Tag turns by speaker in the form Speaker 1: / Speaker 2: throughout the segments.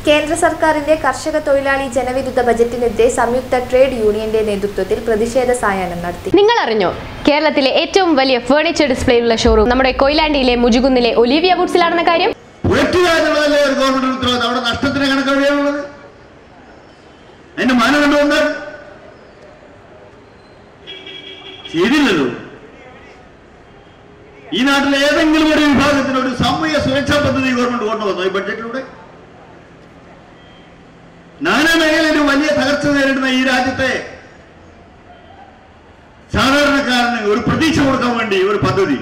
Speaker 1: കേന്ദ്ര സർക്കാരിന്റെ കർഷക തൊഴിലാളി ജനവിരുദ്ധ ബജറ്റിനെതിരെ സംയുക്ത ട്രേഡ് യൂണിയന്റെ നേതൃത്വത്തിൽ പ്രതിഷേധ സായാഹ്നം നടത്തി.
Speaker 2: നിങ്ങൾ അറിഞ്ഞോ, കേരളത്തിലെ ഏറ്റവും വലിയ ഫർണിച്ചർ ഡിസ്പ്ലേയുള്ള ഷോറൂം നമ്മുടെ കൊയിലാണ്ടിയിലെ മുജുകുന്നിലെ ഒലിവിയ വുഡ്സിലാണെന്ന കാര്യം?
Speaker 3: ഈ നാട്ടിലെ ഏതെങ്കിലും ഒരു വിഭാഗത്തിന് ഒരു സാമൂഹ്യ സുരക്ഷാ പദ്ധതി ഗവൺമെന്റ് കൊണ്ടുവന്നു ഈ ബഡ്ജറ്റിലൂടെ? നാനാ മേഖലയിൽ വലിയ തകർച്ച നേരിടുന്ന ഈ രാജ്യത്തെ സാധാരണക്കാരന് ഒരു പ്രതീക്ഷ കൊടുക്കാൻ വേണ്ടി ഒരു പദ്ധതി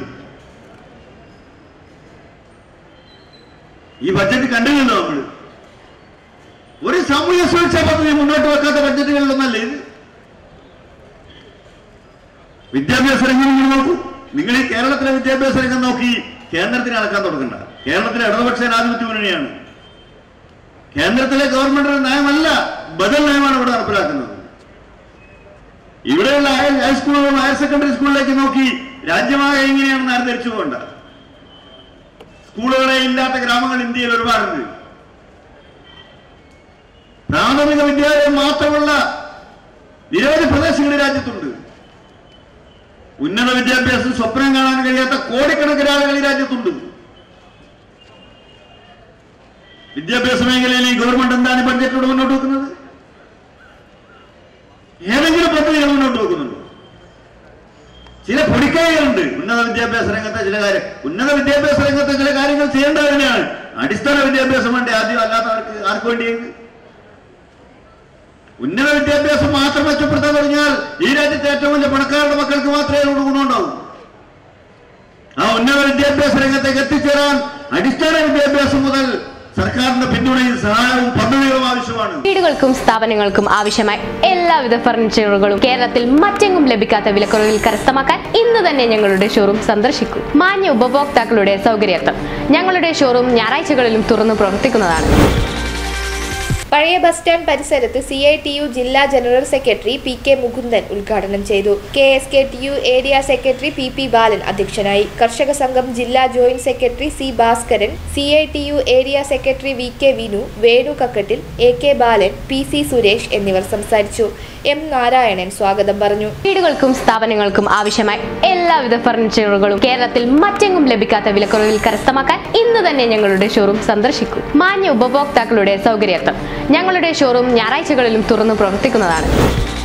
Speaker 3: ഈ ബഡ്ജറ്റ് കണ്ടില്ലല്ലോ. നമ്മൾ ഒരു സാമൂഹ്യ സുരക്ഷാ പദ്ധതി മുന്നോട്ട് വെക്കാത്ത ബഡ്ജറ്റുകളിലൊന്നല്ല ഇത്. വിദ്യാഭ്യാസ രംഗം നോക്കൂ. നിങ്ങൾ ഈ കേരളത്തിലെ വിദ്യാഭ്യാസ രംഗം നോക്കി കേന്ദ്രത്തിന് അളക്കാൻ തുടങ്ങണ്ട. കേരളത്തിലെ ഇടതുപക്ഷ ജനാധിപത്യ മുന്നണിയാണ്. കേന്ദ്രത്തിലെ ഗവൺമെന്റിന്റെ നയമല്ല, ബദൽ നയമാണ് ഇവിടെ നടപ്പിലാക്കുന്നത്. ഇവിടെയുള്ള ഹൈസ്കൂളുകളും ഹയർ സെക്കൻഡറി സ്കൂളിലേക്ക് നോക്കി രാജ്യമായ എങ്ങനെയാണെന്ന് ആരും ധരിച്ചു പോകണ്ട. സ്കൂളുകളെ ഇല്ലാത്ത ഗ്രാമങ്ങൾ ഇന്ത്യയിൽ ഒരുപാടുണ്ട്. പ്രാഥമിക വിദ്യാലയം മാത്രമുള്ള നിരവധി പ്രദേശങ്ങൾ രാജ്യത്തുണ്ട്. ഉന്നത വിദ്യാഭ്യാസം സ്വപ്നം കാണാൻ കഴിയാത്ത കോടിക്കണക്കിന് ആളുകൾ ഈ രാജ്യത്തുണ്ട്. വിദ്യാഭ്യാസ മേഖലയിൽ ഈ ഗവൺമെന്റ് എന്താണ് ബഡ്ജറ്റിലൂടെ മുന്നോട്ട് വെക്കുന്നത്? ഏതെങ്കിലും പദ്ധതികൾ മുന്നോട്ട് വെക്കുന്നുണ്ടോ? ചില പൊടിക്കൈകളുണ്ട് ഉന്നത വിദ്യാഭ്യാസ രംഗത്തെ ചില കാര്യം. ഉന്നത വിദ്യാഭ്യാസ രംഗത്തെ ചില കാര്യങ്ങൾ ചെയ്യേണ്ടത് തന്നെയാണ്. അടിസ്ഥാന വിദ്യാഭ്യാസം വേണ്ടി ആദ്യം, അല്ലാത്തവർക്ക് ആർക്ക് വേണ്ടിയത്? ഉന്നത വിദ്യാഭ്യാസം മാത്രം മെച്ചപ്പെടുത്താൻ തുടങ്ങിയാൽ ഈ രാജ്യത്തെ ഏറ്റവും വലിയ പണക്കാരുടെ മക്കൾക്ക് മാത്രമേ അതുകൊണ്ട് ഗുണമുണ്ടാവൂ. ആ ഉന്നത വിദ്യാഭ്യാസ രംഗത്തേക്ക് എത്തിച്ചേരാൻ അടിസ്ഥാന വിദ്യാഭ്യാസം മുതൽ സർക്കാരിന്റെ പിന്തുണയും സഹായവും പദ്ധതികളും ആവശ്യമാണ്.
Speaker 2: വീടുകൾക്കും സ്ഥാപനങ്ങൾക്കും ആവശ്യമായ എല്ലാവിധ ഫർണിച്ചറുകളും കേരളത്തിൽ മറ്റെങ്ങും ലഭിക്കാത്ത വിലക്കുറവിൽ കരസ്ഥമാക്കാൻ ഇന്ന് തന്നെ ഞങ്ങളുടെ ഷോറൂം സന്ദർശിക്കൂ. മാന്യ ഉപഭോക്താക്കളുടെ സൗകര്യാർത്ഥം ഞങ്ങളുടെ ഷോറൂം ഞായറാഴ്ചകളിലും തുറന്നു പ്രവർത്തിക്കുന്നതാണ്.
Speaker 1: പഴയ ബസ് സ്റ്റാൻഡ് പരിസരത്ത് CITU ജില്ലാ ജനറൽ സെക്രട്ടറി PK മുകുന്ദൻ ഉദ്ഘാടനം ചെയ്തു. KSKTU area secretary PP Balan അധ്യക്ഷനായി. കർഷക സംഘം ജില്ലാ joint secretary C Bhaskaran, CITU area secretary VK Vinu, Venu Kakkattil, AK Balan, PC Suresh എന്നിവർ സംസാരിച്ചു. M നാരായണൻ സ്വാഗതം പറഞ്ഞു.
Speaker 2: വീടുകൾക്കും സ്ഥാപനങ്ങൾക്കും ആവശ്യമായ എല്ലാവിധ ഫർണിച്ചറുകളും കേരളത്തിൽ മറ്റെങ്ങും ലഭിക്കാത്ത വിലക്കുറവിൽ കരസ്ഥമാക്കാൻ ഇന്ന് തന്നെ ഞങ്ങളുടെ ഷോറൂം സന്ദർശിക്കൂ. മാന്യ ഉപഭോക്താക്കളുടെ സൗകര്യാർത്ഥം ഞങ്ങളുടെ ഷോറൂം ഞായറാഴ്ചകളിലും തുറന്നു പ്രവർത്തിക്കുന്നതാണ്.